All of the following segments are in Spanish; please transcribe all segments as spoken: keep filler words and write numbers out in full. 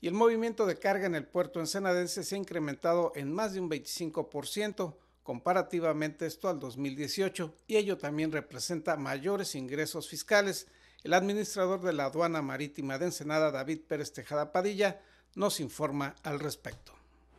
y el movimiento de carga en el puerto ensenadense se ha incrementado en más de un veinticinco por ciento comparativamente esto al dos mil dieciocho, y ello también representa mayores ingresos fiscales. El administrador de la aduana marítima de Ensenada, David Pérez Tejada Padilla, nos informa al respecto.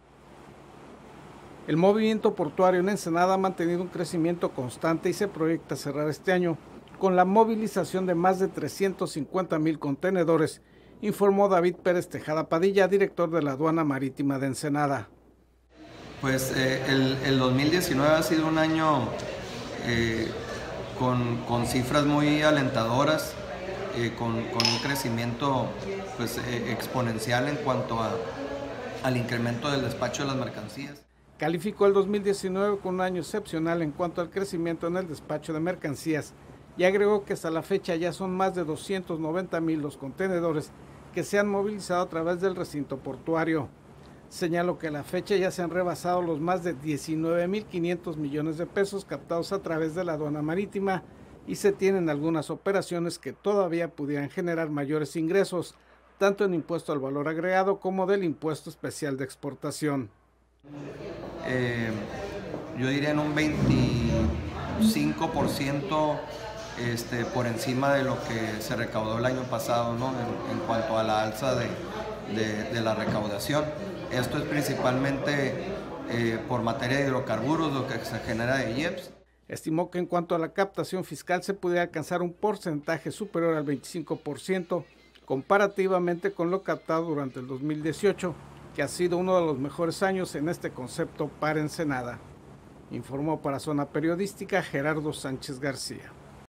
El movimiento portuario en Ensenada ha mantenido un crecimiento constante y se proyecta cerrar este año con la movilización de más de trescientos cincuenta mil contenedores, informó David Pérez Tejada Padilla, director de la aduana marítima de Ensenada. Pues eh, el, el dos mil diecinueve ha sido un año eh, con, con cifras muy alentadoras, eh, con, con un crecimiento pues, eh, exponencial en cuanto a, al incremento del despacho de las mercancías. Calificó el dos mil diecinueve como un año excepcional en cuanto al crecimiento en el despacho de mercancías y agregó que hasta la fecha ya son más de doscientos noventa mil los contenedores que se han movilizado a través del recinto portuario. Señaló que a la fecha ya se han rebasado los más de diecinueve mil quinientos millones de pesos captados a través de la aduana marítima y se tienen algunas operaciones que todavía pudieran generar mayores ingresos, tanto en impuesto al valor agregado como del impuesto especial de exportación. Eh, yo diría en un veinticinco por ciento este, por encima de lo que se recaudó el año pasado, ¿no? en, en cuanto a la alza de, de, de la recaudación. Esto es principalmente eh, por materia de hidrocarburos, lo que se genera de I E P S. Estimó que en cuanto a la captación fiscal se pudiera alcanzar un porcentaje superior al veinticinco por ciento comparativamente con lo captado durante el dos mil dieciocho, que ha sido uno de los mejores años en este concepto para Ensenada. Informó para Zona Periodística Gerardo Sánchez García.